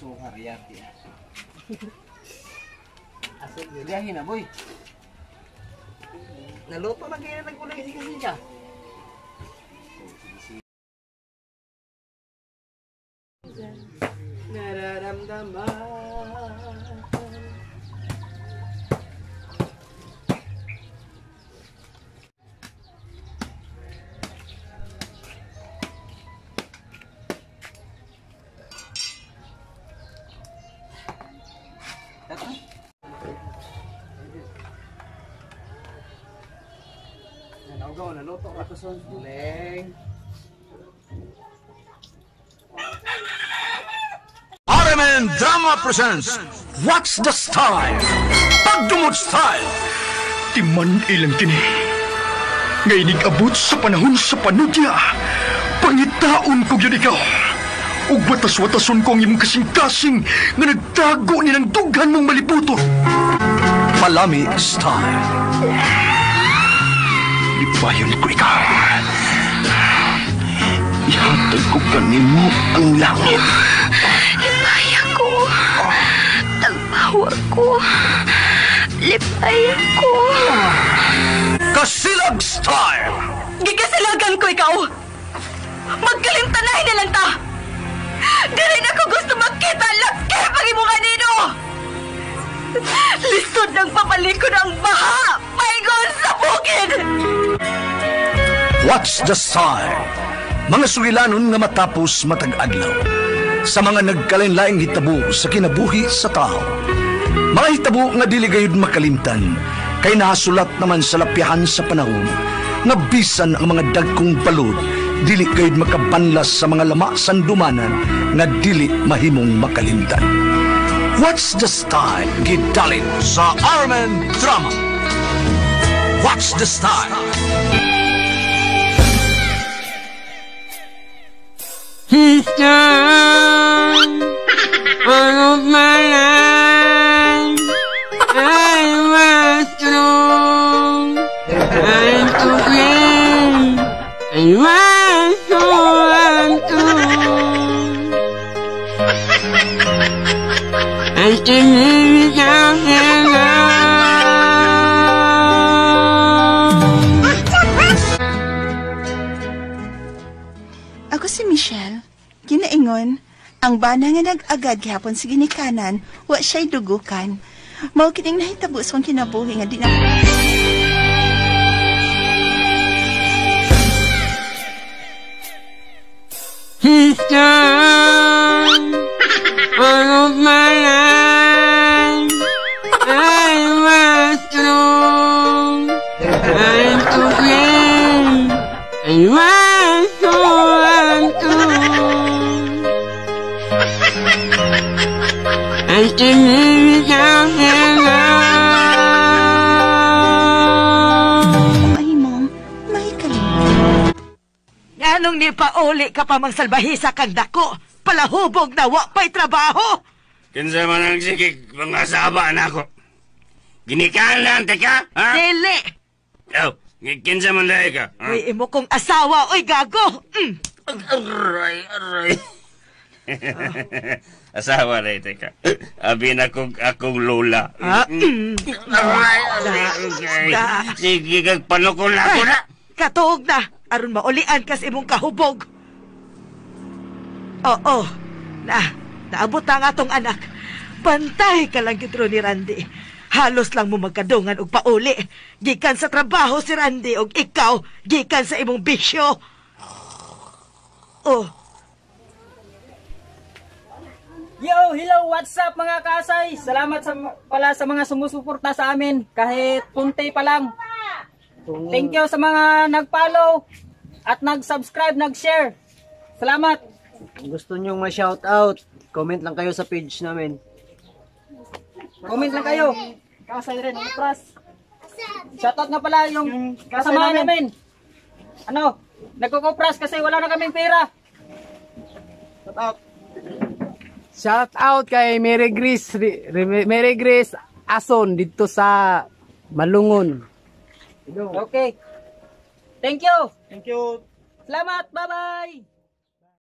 Aso Haryati. Aso biyahin na boy. Naluto na kaya ng kulay kasi siya. Nararamdaman. Nanaw naluto ka to son leng. RMN Drama presents What's the Style? Pagdumot Style. Timan ilang kini. Ngay nag-abot sa panahon sa panudya. Pangitaon ko yun ikaw. Ug watas-watason ko ang imong kasing-kasing nga nagtago ni ng dughan mong malibuto. Palami Style. Lipayon ko ikaw. Ihatag ko kanimo ang langit. Lipaya ko. Tagpawa ko. Lipaya ko. Kasilag Style. Gigasilagan ko ikaw. Magkalimtanay na lang ta. Di rin ako gusto magkita laki pag imo kanino. Lisod ng papalikod ang baha. Paigon sa bukid. What's the Style? Mga sugilanon nga matapos matag-adlaw. Sa mga nagkalain-laing hitabo sa kinabuhi sa tao. Mga hitabo nga dili gayud makalimtan. Kay nahasulat naman sa lapihan sa panahon. Nga bisan ang mga dagkong balod. Dili gayud makabanlas sa mga lama sandumanan. Nga dili mahimong makalimtan. What's the Style? Gidalin sa RMN Drama. What's the Style? He's done all of my life. I was strong. I'm so brave. I was so untrue. I can live without him now. Ako si Michelle. Ginaingon, ang bana nga nag-agad gihapon sa ginikanan, wa siya'y dugukan. Mao kining nahitabo sa akong kinabuhi nga di na... He's done all of my life. I was strong. I'm so brave. I was so untrue. I can live without him now. Ay, Mom, may kalimut. Anong ni pauli ka pa mang salbahisa kang dako? Palahubog na wa pa'y trabaho. Kinsa man ang sikig mga saba na ako. Ginikanan, teka, ha? Dili. Oh, kinsa man dahil ka, ha? Uy, imo kong asawa, uy gago. Aray. Asawa na teka. Abi na akong lola. Aray. Sige, kag panukol ako na. Katuog na. Aron maulian kas imong kahubog. Oo. Naabot ang atong anak. Pantay ka lang kitro ni Randy. Halos lang mo magkadungan og pauli. Gikan sa trabaho si Randy og ikaw gikan sa imong bisyo. Oh. Yo, hello, what's up mga kasay? Salamat pala sa mga sumusuporta sa amin kahit punti pa lang. Thank you sa mga nag-follow at nag-subscribe, nag-share. Salamat. Kung gusto nyong ma-shoutout, comment lang kayo sa page namin. Comment lang kayo. Kasay rin, pras. Shoutout nga pala yung kasama namin. Ano, nagkukupras kasi wala na kaming pera. Shoutout. Shout out kay Mary Grace Ason dito sa Malungon. Okay. Thank you. Thank you. Salamat. Bye-bye.